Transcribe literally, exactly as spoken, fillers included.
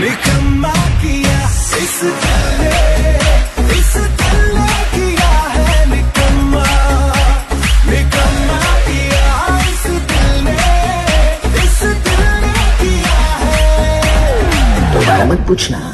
निकम्मा किया इस दिल ने, इस दिल ने किया है निकम्मा, निकम्मा किया इस दिल ने, इस दिल ने किया है। दोबारा मत पूछना।